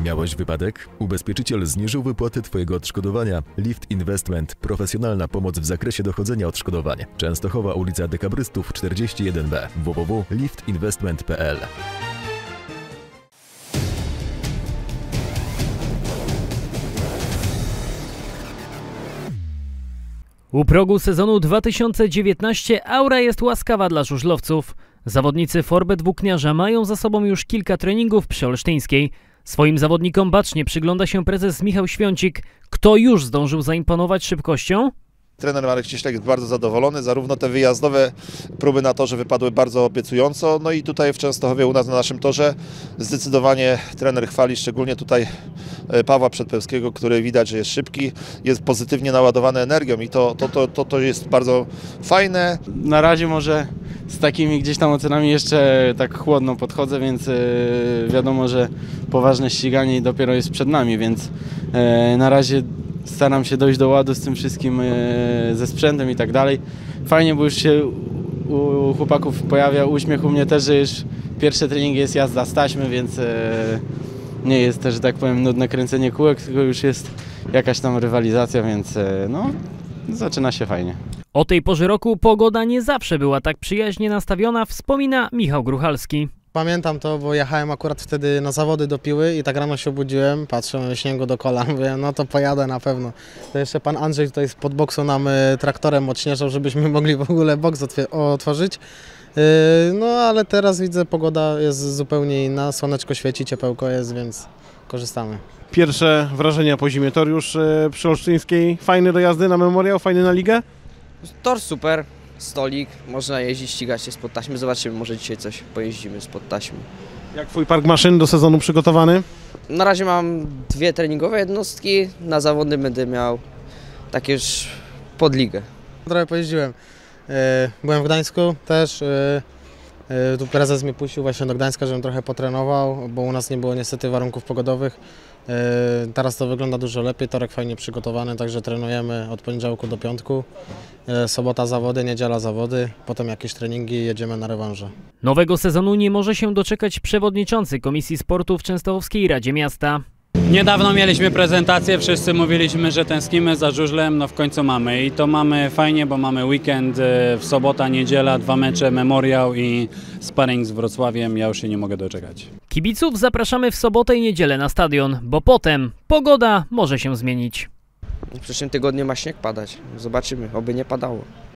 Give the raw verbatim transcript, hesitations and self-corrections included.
Miałeś wypadek? Ubezpieczyciel zniżył wypłatę Twojego odszkodowania. Lift Investment. Profesjonalna pomoc w zakresie dochodzenia odszkodowań. Częstochowa, ulica Dekabrystów czterdzieści jeden B. w w w kropka lift investment kropka p l. U progu sezonu dwa tysiące dziewiętnastego aura jest łaskawa dla żużlowców. Zawodnicy Forbet Włókniarza mają za sobą już kilka treningów przy Olsztyńskiej. Swoim zawodnikom bacznie przygląda się prezes Michał Świącik. Kto już zdążył zaimponować szybkością? Trener Marek Cieślak jest bardzo zadowolony, zarówno te wyjazdowe próby na torze wypadły bardzo obiecująco, no i tutaj w Częstochowie u nas na naszym torze zdecydowanie trener chwali, szczególnie tutaj Pawła Przedpełskiego, który widać, że jest szybki, jest pozytywnie naładowany energią i to, to, to, to, to jest bardzo fajne. Na razie może z takimi gdzieś tam ocenami jeszcze tak chłodno podchodzę, więc wiadomo, że poważne ściganie dopiero jest przed nami, więc na razie staram się dojść do ładu z tym wszystkim, ze sprzętem i tak dalej. Fajnie, bo już się u chłopaków pojawia uśmiech, u mnie też, że już pierwsze treningi jest jazda z taśmy, więc nie jest też, że tak powiem, nudne kręcenie kółek, tylko już jest jakaś tam rywalizacja, więc no, zaczyna się fajnie. O tej porze roku pogoda nie zawsze była tak przyjaźnie nastawiona, wspomina Michał Gruchalski. Pamiętam to, bo jechałem akurat wtedy na zawody do Piły i tak rano się obudziłem, patrzę, śniegu do kolan, mówię, no to pojadę na pewno. To jeszcze pan Andrzej tutaj spod boksu nam traktorem odśnieżał, żebyśmy mogli w ogóle boks otworzyć. No ale teraz widzę, pogoda jest zupełnie inna, słoneczko świeci, ciepełko jest, więc korzystamy. Pierwsze wrażenia po zimie. Tor już przy Olsztyńskiej, fajny do jazdy na memoriał, fajny na ligę? Tor super. Stolik, można jeździć, ścigać się spod taśmy. Zobaczymy, może dzisiaj coś pojeździmy spod taśmy. Jak twój park maszyn do sezonu przygotowany? Na razie mam dwie treningowe jednostki, na zawody będę miał takie już pod ligę. Trochę pojeździłem. Byłem w Gdańsku też. Tu prezes mnie puścił właśnie do Gdańska, żebym trochę potrenował, bo u nas nie było niestety warunków pogodowych. Teraz to wygląda dużo lepiej, torek fajnie przygotowany, także trenujemy od poniedziałku do piątku. Sobota zawody, niedziela zawody, potem jakieś treningi i jedziemy na rewanże. Nowego sezonu nie może się doczekać przewodniczący Komisji Sportu w Częstochowskiej Radzie Miasta. Niedawno mieliśmy prezentację, wszyscy mówiliśmy, że tęsknimy za żużlem, no w końcu mamy i to mamy fajnie, bo mamy weekend, w sobota, niedziela, dwa mecze, memoriał i sparring z Wrocławiem, ja już się nie mogę doczekać. Kibiców zapraszamy w sobotę i niedzielę na stadion, bo potem pogoda może się zmienić. W przyszłym tygodniu ma śnieg padać, zobaczymy, oby nie padało.